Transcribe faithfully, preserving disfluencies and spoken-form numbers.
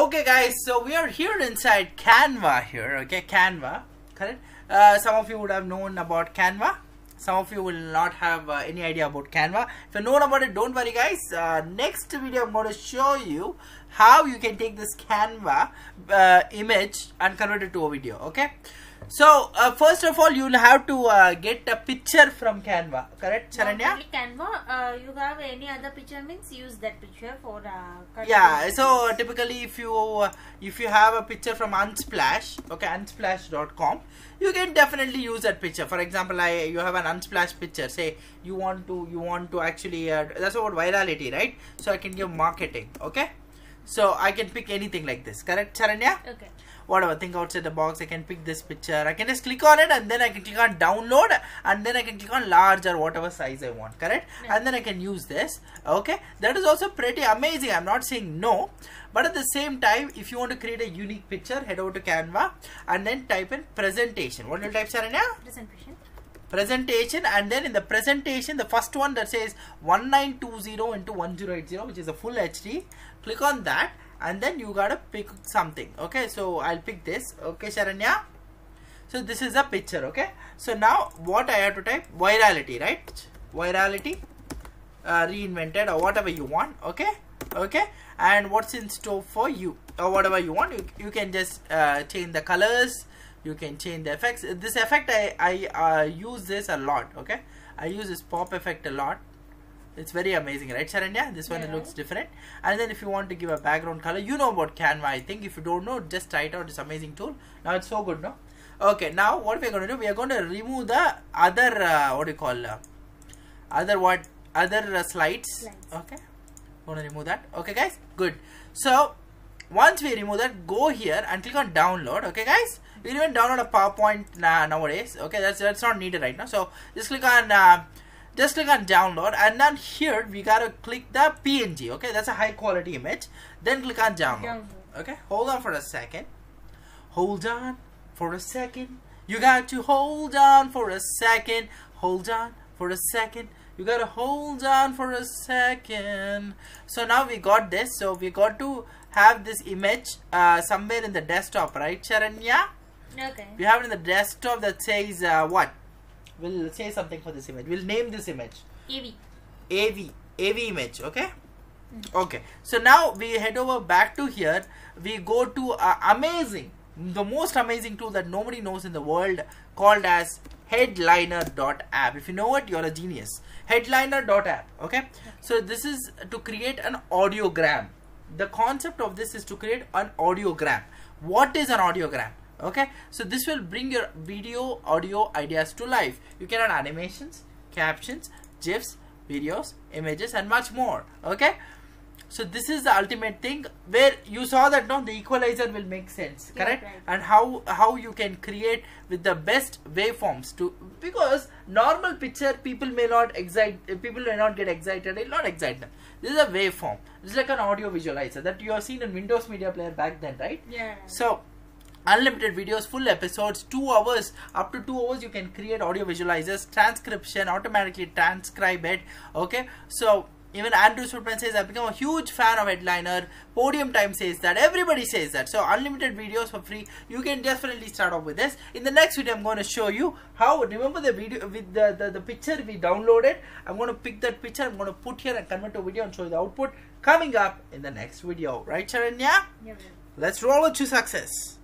Okay guys, so we are here inside Canva here, okay, Canva, correct? Uh, some of you would have known about Canva. Some of you will not have uh, any idea about Canva. If you know about it, don't worry guys. Uh, next video I'm going to show you how you can take this Canva uh, image and convert it to a video, okay? So uh, first of all, you'll have to uh, get a picture from Canva, correct, Sharanya? Canva, uh, you have any other picture means use that picture for uh, yeah. So uh, typically, if you uh, if you have a picture from Unsplash, okay, unsplash dot com, you can definitely use that picture. For example, I you have an Unsplash picture. Say you want to you want to actually uh, that's about virality, right? So I can give marketing, okay? So I can pick anything like this, correct, Sharanya? Okay. Whatever, think outside the box. I can pick this picture. I can just click on it and then I can click on download and then I can click on large or whatever size I want, correct? Yeah. And then I can use this, okay? That is also pretty amazing. I'm not saying no, but at the same time, if you want to create a unique picture, head over to Canva and then type in presentation. What will you type, Sharanya? Presentation. Presentation, and then in the presentation, the first one that says one nine two zero into one zero eight zero, which is a full H D, click on that. And then you gotta pick something, okay? So I'll pick this, okay, Sharanya? So this is a picture, okay? So now what I have to type? Virality, right? Virality, uh, reinvented, or whatever you want, okay? Okay? And what's in store for you, or whatever you want, you, you can just uh, change the colors, you can change the effects. This effect, I, I uh, use this a lot, okay? I use this pop effect a lot. It's very amazing, right, Sharanya? This one, yeah, it looks different. And then if you want to give a background color, you know about Canva, I think. If you don't know, just try it out. It's an amazing tool. Now it's so good, no? Okay, now what we're going to do, we are going to remove the other, uh, what do you call, uh, other what, other uh, slides. slides. Okay, going to remove that. Okay, guys, good. So once we remove that, go here and click on download. Okay, guys, you can even download a PowerPoint uh, nowadays. Okay, that's that's not needed right now. So just click on. Uh, Just click on download, and then here we gotta click the P N G. Okay, that's a high quality image. Then click on download. Okay, hold on for a second. Hold on for a second. You got to hold on for a second. Hold on for a second. You gotta hold on for a second. So now we got this. So we got to have this image uh, somewhere in the desktop, right, Sharanya? Okay. We have it in the desktop that says uh, what? We'll say something for this image. We'll name this image A V. A V. A V image. Okay. Mm-hmm. Okay. So now we head over back to here. We go to uh, amazing, the most amazing tool that nobody knows in the world, called as Headliner dot app. If you know it, you're a genius. Headliner dot app. Okay. So this is to create an audiogram. The concept of this is to create an audiogram. What is an audiogram? Okay, so this will bring your video, audio ideas to life. You can add animations, captions, GIFs, videos, images, and much more. Okay, so this is the ultimate thing where you saw that no, the equalizer will make sense, correct? Yeah, right. And how how you can create with the best waveforms to, because normal picture people may not excite, people may not get excited. It will not excite them. This is a waveform. This is like an audio visualizer that you have seen in Windows Media Player back then, right? Yeah. So unlimited videos, full episodes, two hours, up to two hours you can create audio visualizers, transcription, automatically transcribe it. Okay, so even Andrew Woodman says I've become a huge fan of Headliner. Podium Time says that. Everybody says that. So unlimited videos for free. You can definitely start off with this. In the next video I'm going to show you how, remember the video with the, the, the picture we downloaded. I'm going to pick that picture, I'm going to put here and convert to video and show you the output coming up in the next video. Right, Sharanya? Yeah. Let's roll it to success.